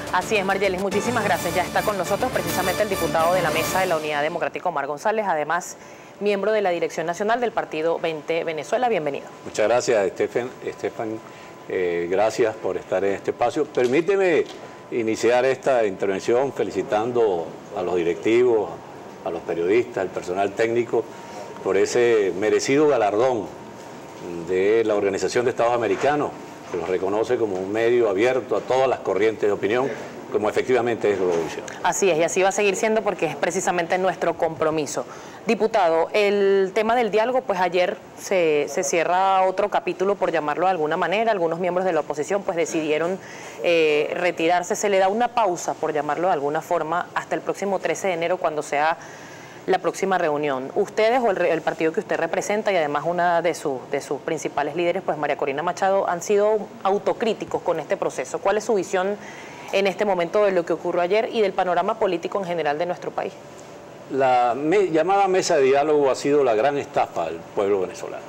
Así es, Margelis, muchísimas gracias. Ya está con nosotros precisamente el diputado de la Mesa de la Unidad Democrática, Omar González, además miembro de la Dirección Nacional del Partido 20 Venezuela. Bienvenido. Muchas gracias, Estefan. Gracias por estar en este espacio. Permíteme iniciar esta intervención felicitando a los directivos, a los periodistas, al personal técnico, por ese merecido galardón de la Organización de Estados Americanos, que los reconoce como un medio abierto a todas las corrientes de opinión, como efectivamente es Globovisión. Así es, y así va a seguir siendo porque es precisamente nuestro compromiso. Diputado, el tema del diálogo, pues ayer se cierra otro capítulo, por llamarlo de alguna manera. Algunos miembros de la oposición pues decidieron retirarse. Se le da una pausa, por llamarlo de alguna forma, hasta el próximo 13 de enero, cuando sea la próxima reunión. Ustedes o el partido que usted representa y además una de sus principales líderes, pues María Corina Machado, han sido autocríticos con este proceso. ¿Cuál es su visión en este momento de lo que ocurrió ayer y del panorama político en general de nuestro país? La llamada mesa de diálogo ha sido la gran estafa al pueblo venezolano.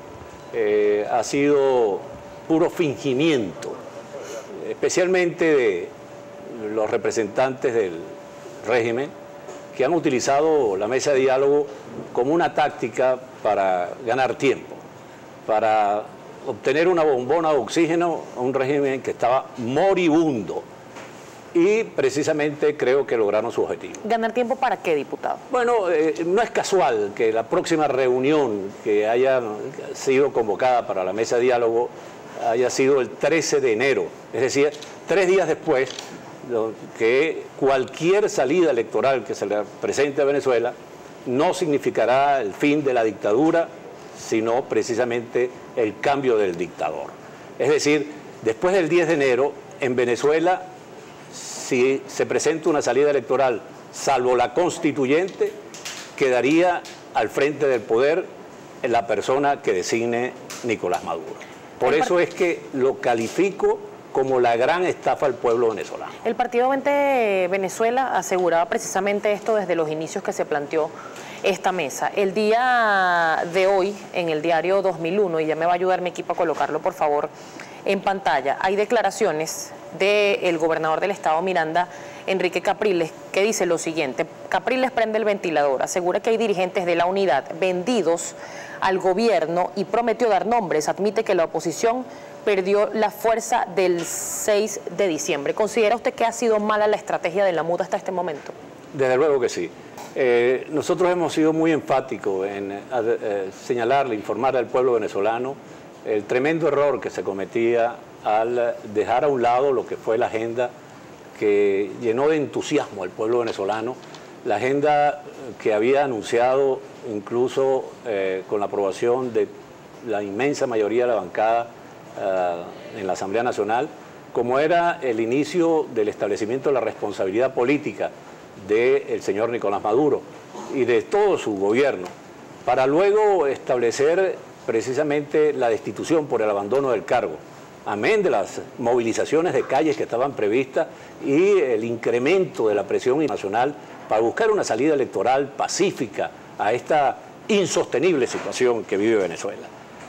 Ha sido puro fingimiento, especialmente de los representantes del régimen, que han utilizado la mesa de diálogo como una táctica para ganar tiempo, para obtener una bombona de oxígeno a un régimen que estaba moribundo. Y precisamente creo que lograron su objetivo. ¿Ganar tiempo para qué, diputado? Bueno, no es casual que la próxima reunión que haya sido convocada para la mesa de diálogo haya sido el 13 de enero, es decir, 3 días después que cualquier salida electoral que se le presente a Venezuela no significará el fin de la dictadura, sino precisamente el cambio del dictador. Es decir, después del 10 de enero, en Venezuela, si se presenta una salida electoral, salvo la constituyente, quedaría al frente del poder la persona que designe Nicolás Maduro. Por eso es que lo califico como la gran estafa al pueblo venezolano. El Partido 20 Venezuela aseguraba precisamente esto desde los inicios que se planteó esta mesa. El día de hoy, en el diario 2001, y ya me va a ayudar mi equipo a colocarlo, por favor, en pantalla, hay declaraciones del gobernador del estado Miranda, Enrique Capriles, que dice lo siguiente. Capriles prende el ventilador, asegura que hay dirigentes de la unidad vendidos al gobierno y prometió dar nombres. Admite que la oposición perdió la fuerza del 6 de diciembre. ¿Considera usted que ha sido mala la estrategia de la MUD hasta este momento? Desde luego que sí. Nosotros hemos sido muy enfáticos en señalarle, informar al pueblo venezolano el tremendo error que se cometía al dejar a un lado lo que fue la agenda que llenó de entusiasmo al pueblo venezolano, la agenda que había anunciado incluso con la aprobación de la inmensa mayoría de la bancada en la Asamblea Nacional, como era el inicio del establecimiento de la responsabilidad política del señor Nicolás Maduro y de todo su gobierno, para luego establecer precisamente la destitución por el abandono del cargo, amén de las movilizaciones de calles que estaban previstas y el incremento de la presión nacional para buscar una salida electoral pacífica a esta insostenible situación que vive Venezuela.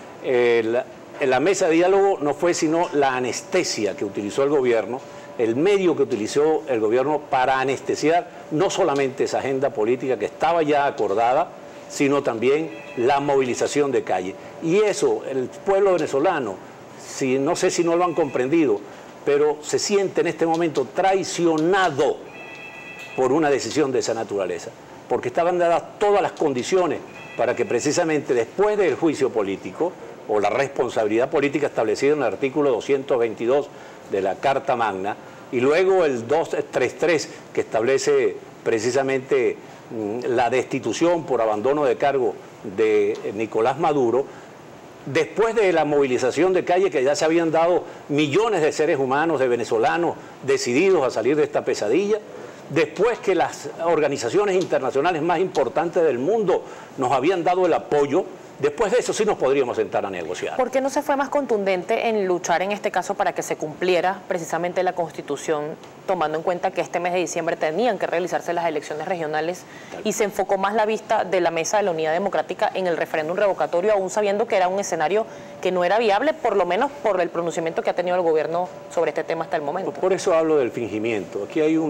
La mesa de diálogo no fue sino la anestesia que utilizó el gobierno, el medio que utilizó el gobierno para anestesiar no solamente esa agenda política que estaba ya acordada, sino también la movilización de calle. Y eso, el pueblo venezolano, no sé si no lo han comprendido, pero se siente en este momento traicionado por una decisión de esa naturaleza, porque estaban dadas todas las condiciones para que precisamente después del juicio político, o la responsabilidad política establecida en el artículo 222 de la Carta Magna, y luego el 233 que establece precisamente la destitución por abandono de cargo de Nicolás Maduro, después de la movilización de calle que ya se habían dado millones de seres humanos, de venezolanos decididos a salir de esta pesadilla, después que las organizaciones internacionales más importantes del mundo nos habían dado el apoyo, Después de eso sí nos podríamos sentar a negociar. ¿Por qué no se fue más contundente en luchar en este caso para que se cumpliera precisamente la Constitución, tomando en cuenta que este mes de diciembre tenían que realizarse las elecciones regionales y se enfocó más la vista de la Mesa de la Unidad Democrática en el referéndum revocatorio, aún sabiendo que era un escenario que no era viable, por lo menos por el pronunciamiento que ha tenido el gobierno sobre este tema hasta el momento? Por eso hablo del fingimiento. Aquí hay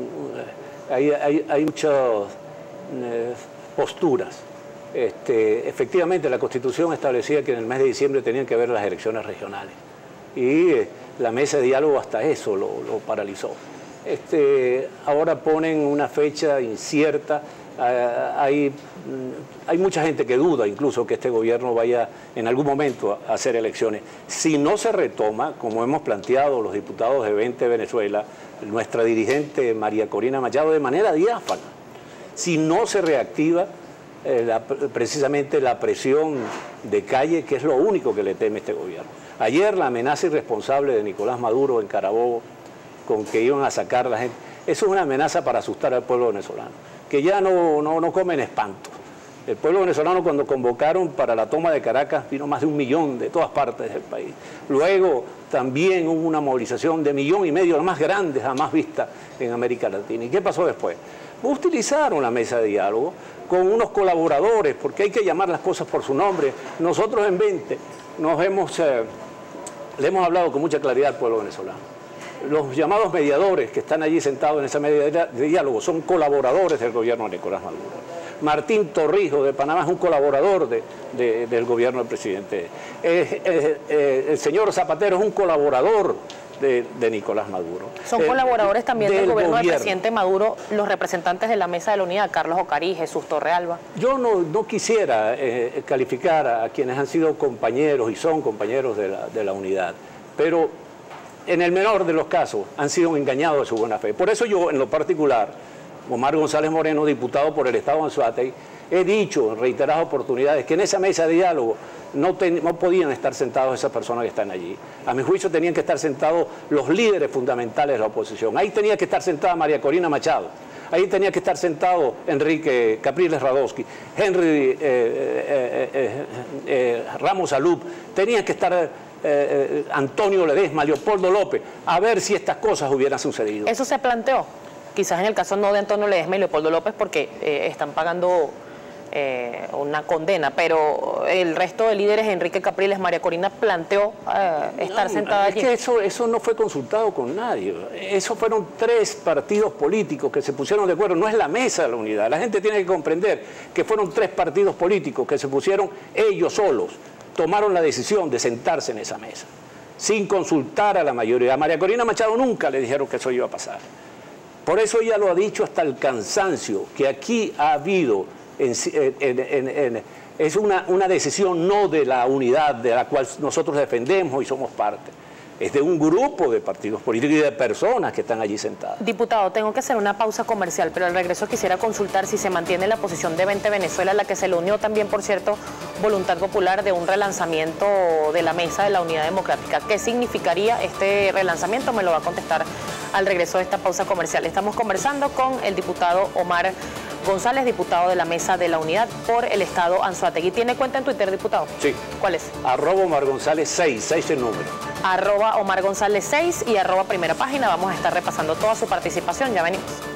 hay muchas posturas. Efectivamente, la Constitución establecía que en el mes de diciembre tenían que haber las elecciones regionales y la mesa de diálogo hasta eso lo paralizó. Ahora ponen una fecha incierta. Hay mucha gente que duda incluso que este gobierno vaya en algún momento a hacer elecciones. Si no se retoma, como hemos planteado los diputados de 20 Venezuela, nuestra dirigente María Corina Machado, de manera diáfana, si no se reactiva precisamente la presión de calle, que es lo único que le teme este gobierno. Ayer la amenaza irresponsable de Nicolás Maduro en Carabobo, con que iban a sacar a la gente, eso es una amenaza para asustar al pueblo venezolano, que ya no comen espanto. El pueblo venezolano, cuando convocaron para la toma de Caracas, vino más de 1 millón de todas partes del país. Luego también hubo una movilización de 1,5 millones, la más grande jamás vista en América Latina. ¿Y qué pasó después? Utilizaron la mesa de diálogo con unos colaboradores, porque hay que llamar las cosas por su nombre. Nosotros en 20 le hemos hablado con mucha claridad al pueblo venezolano. Los llamados mediadores que están allí sentados en esa mesa de diálogo son colaboradores del gobierno de Nicolás Maduro. Martín Torrijos de Panamá es un colaborador del gobierno del presidente. El señor Zapatero es un colaborador de Nicolás Maduro. Son colaboradores también del gobierno del presidente Maduro, los representantes de la Mesa de la Unidad, Carlos Ocarí, Jesús Torrealba. Yo no quisiera calificar a quienes han sido compañeros y son compañeros de la unidad, pero en el menor de los casos han sido engañados de su buena fe. Por eso yo, en lo particular, Omar González Moreno, diputado por el Estado de Anzoátegui, he dicho en reiteradas oportunidades que en esa mesa de diálogo no podían estar sentados esas personas que están allí. A mi juicio tenían que estar sentados los líderes fundamentales de la oposición. Ahí tenía que estar sentada María Corina Machado. Ahí tenía que estar sentado Enrique Capriles Radowski, Henry Ramos Alup, tenía que estar Antonio Ledesma, Leopoldo López, a ver si estas cosas hubieran sucedido. Eso se planteó, quizás en el caso no de Antonio Ledesma y Leopoldo López, porque están pagando una condena, pero el resto de líderes, Enrique Capriles, María Corina, planteó estar sentada allí. Es que eso no fue consultado con nadie. Eso fueron 3 partidos políticos que se pusieron de acuerdo. No es la mesa de la unidad. La gente tiene que comprender que fueron 3 partidos políticos que se pusieron ellos solos. Tomaron la decisión de sentarse en esa mesa, sin consultar a la mayoría. A María Corina Machado nunca le dijeron que eso iba a pasar. Por eso ella lo ha dicho hasta el cansancio, que aquí ha habido... es una decisión no de la unidad de la cual nosotros defendemos y somos parte. Es de un grupo de partidos políticos y de personas que están allí sentadas. Diputado, tengo que hacer una pausa comercial, pero al regreso quisiera consultar si se mantiene la posición de 20 Venezuela, a la que se le unió también, por cierto, Voluntad Popular, de un relanzamiento de la Mesa de la Unidad Democrática. ¿Qué significaría este relanzamiento? Me lo va a contestar al regreso de esta pausa comercial. Estamos conversando con el diputado Omar González, diputado de la Mesa de la Unidad por el Estado Anzoátegui. ¿Tiene cuenta en Twitter, diputado? Sí. ¿Cuál es? @Omar González 6 el número. @Omar González 6 y @Primera Página. Vamos a estar repasando toda su participación. Ya venimos.